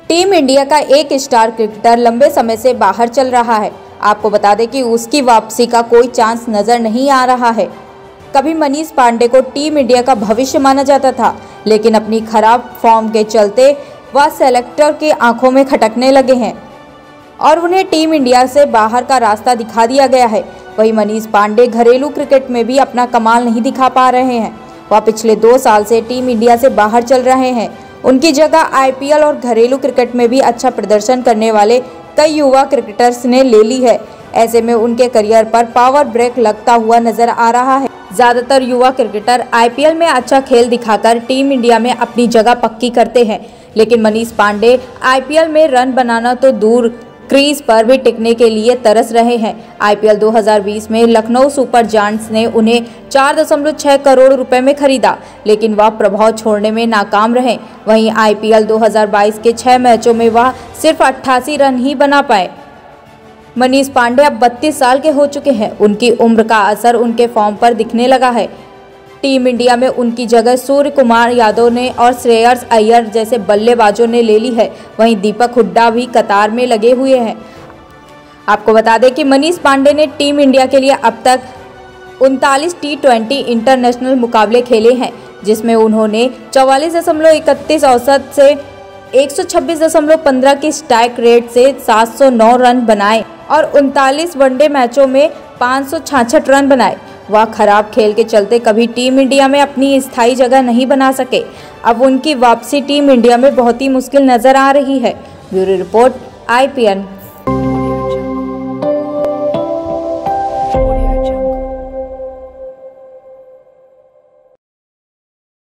Team India का एक star cricketer लंबे समय से बाहर चल रहा है। आपको बता दें कि उसकी वापसी का कोई चांस नजर नहीं आ रहा है। कभी मनीष पांडे को टीम इंडिया का भविष्य माना जाता था, लेकिन अपनी खराब फॉर्म के चलते वह सेलेक्टर की आंखों में खटकने लगे हैं और उन्हें टीम इंडिया से बाहर का रास्ता दिखा दिया गया है। वहीं मनीष पांडे घरेलू क्रिकेट में भी अपना कमाल नहीं दिखा पा रहे हैं। वह पिछले 2 साल से टीम इंडिया से बाहर चल रहे हैं। उनकी जगह आईपीएल और घरेलू क्रिकेट में भी अच्छा प्रदर्शन करने वाले कई युवा क्रिकेटर्स ने ले ली है। ऐसे में उनके करियर पर पावर ब्रेक लगता हुआ नजर आ रहा है। ज्यादातर युवा क्रिकेटर आईपीएल में अच्छा खेल दिखाकर टीम इंडिया में अपनी जगह पक्की करते हैं, लेकिन मनीष पांडे आईपीएल में रन बनाना तो दूर, क्रीज पर भी टिकने के लिए तरस रहे हैं। आईपीएल 2020 में लखनऊ सुपर जायंट्स ने उन्हें 4.6 करोड़ रुपए में खरीदा, लेकिन वह प्रभाव छोड़ने में नाकाम रहे। वहीं आईपीएल 2022 के 6 मैचों में वह सिर्फ 88 रन ही बना पाए। मनीष पांडे अब 32 साल के हो चुके हैं। उनकी उम्र का असर उनके फॉर्म पर दिखने लगा है। टीम इंडिया में उनकी जगह सूर्य कुमार यादव ने और श्रेयस अय्यर जैसे बल्लेबाजों ने ले ली है। वहीं दीपक हुड्डा भी कतार में लगे हुए हैं। आपको बता दें कि मनीष पांडे ने टीम इंडिया के लिए अब तक 39 T20 इंटरनेशनल मुकाबले खेले हैं, जिसमें उन्होंने 44.31 औसत से 126.15 की स्ट्राइक रेट से 709 रन बनाए और 39 वनडे मैचों में 566 रन बनाए। वह खराब खेल के चलते कभी टीम इंडिया में अपनी स्थायी जगह नहीं बना सके। अब उनकी वापसी टीम इंडिया में बहुत ही मुश्किल नजर आ रही है। Bureau report IPN।